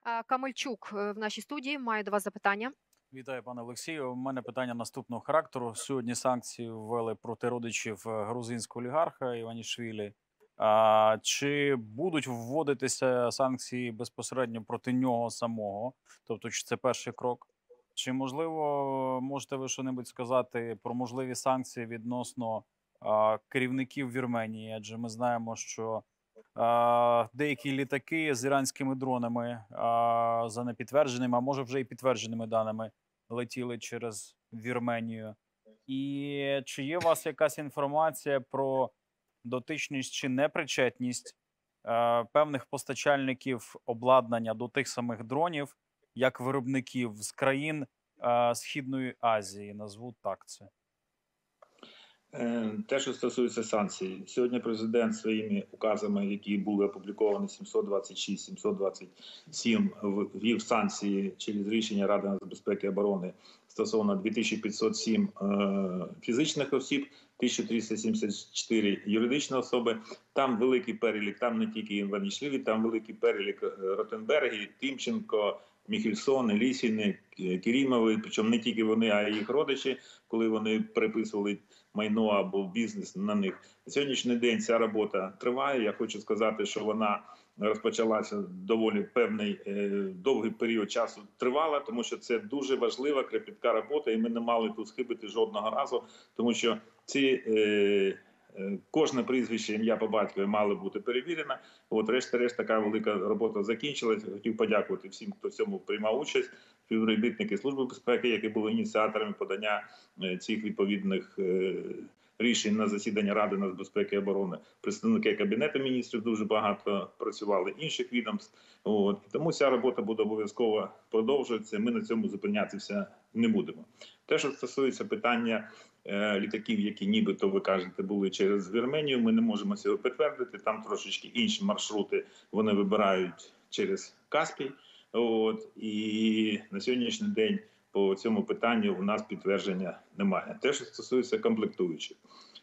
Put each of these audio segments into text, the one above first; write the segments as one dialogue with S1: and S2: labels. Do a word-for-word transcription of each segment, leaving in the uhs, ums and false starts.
S1: А, Камельчук е, в нашій студії. Маю до вас запитання.
S2: Вітаю, пане Олексію. У мене питання наступного характеру. Сьогодні санкції ввели проти родичів е, грузинського олігарха Іванішвілі. А, чи будуть вводитися санкції безпосередньо проти нього самого? Тобто, чи це перший крок? Чи, можливо, можете ви що-небудь сказати про можливі санкції відносно а, керівників Вірменії? Адже ми знаємо, що а, деякі літаки з іранськими дронами а, за непідтвердженими, а може вже і підтвердженими даними, летіли через Вірменію. І чи є у вас якась інформація про дотичність чи непричетність е, певних постачальників обладнання до тих самих дронів, як виробників з країн е, Східної Азії, назву так це?
S3: Е, Те, що стосується санкцій, сьогодні президент своїми указами, які були опубліковані сімсот двадцять шість сімсот двадцять сім, ввів санкції через рішення Ради нацбезпеки і оборони стосовно дві тисячі п'ятсот сім е, фізичних осіб, тисяча триста сімдесят чотири юридичні особи. Там великий перелік, там не тільки Іванішвілі, там великий перелік Ротенберги, Тимченко, Міхельсон, Лісіни, Керімови, причому не тільки вони, а й їх родичі, коли вони переписували майно або бізнес на них. На сьогоднішній день ця робота триває. Я хочу сказати, що вона розпочалася доволі певний е, довгий період часу тривала, тому що це дуже важлива, крепітка робота, і ми не мали тут схибити жодного разу, тому що ці е, кожне прізвище, ім'я по батькові мало бути перевірено. От решта-решт така велика робота закінчилась. Хотів подякувати всім, хто в цьому приймав участь. Співробітники Служби безпеки, які були ініціаторами подання цих відповідних рішень на засідання Ради нацбезпеки і оборони. Представники Кабінету міністрів дуже багато працювали, інших відомств. От. Тому ця робота буде обов'язково продовжуватися. Ми на цьому зупинятися не будемо. Те, що стосується питання літаків, які нібито, ви кажете, були через Вірменію, ми не можемо цього підтвердити. Там трошечки інші маршрути вони вибирають через Каспій. От. І на сьогоднішній день по цьому питанню у нас підтвердження немає. Те, що стосується комплектуючих.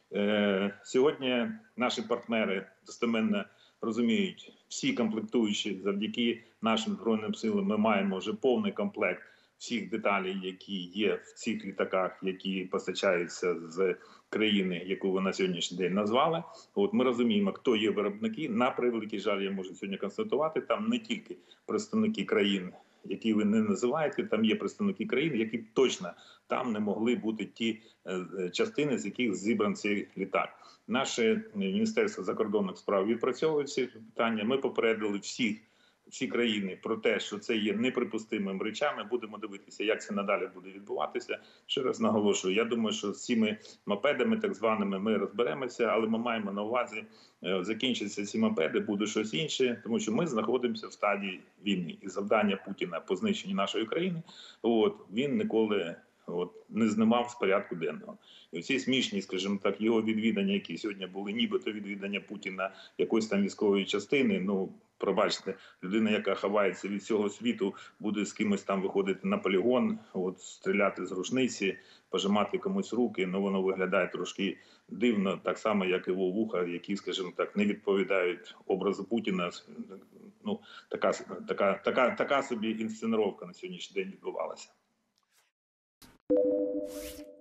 S3: Е, сьогодні наші партнери достеменно розуміють, всі комплектуючі завдяки нашим Збройним силам ми маємо вже повний комплект всіх деталей, які є в цих літаках, які постачаються з країни, яку ви на сьогоднішній день назвали. От ми розуміємо, хто є виробники. На превеликий жаль, я можу сьогодні констатувати, там не тільки представники країн, які ви не називаєте, там є представники країн, які точно там не могли бути ті частини, з яких зібран цей літак. Наше Міністерство закордонних справ відпрацьовує ці питання. Ми попередили всіх всі країни про те, що це є неприпустимими речами. Будемо дивитися, як це надалі буде відбуватися. Ще раз наголошую, я думаю, що з цими мопедами, так званими, ми розберемося, але ми маємо на увазі, закінчаться ці мопеди, буде щось інше, тому що ми знаходимося в стадії війни. І завдання Путіна по знищенню нашої країни, от, він ніколи от, не знімав з порядку денного. І ці смішні, скажімо так, його відвідання, які сьогодні були нібито відвідання Путіна якоїсь там військової частини, ну, пробачте, людина, яка ховається від цього світу, буде з кимось там виходити на полігон, от, стріляти з рушниці, пожимати комусь руки, ну воно виглядає трошки дивно, так само, як і його вуха, які, скажімо так, не відповідають образу Путіна. Ну, така, така, така, така собі інсценіровка на сьогоднішній день відбувалася.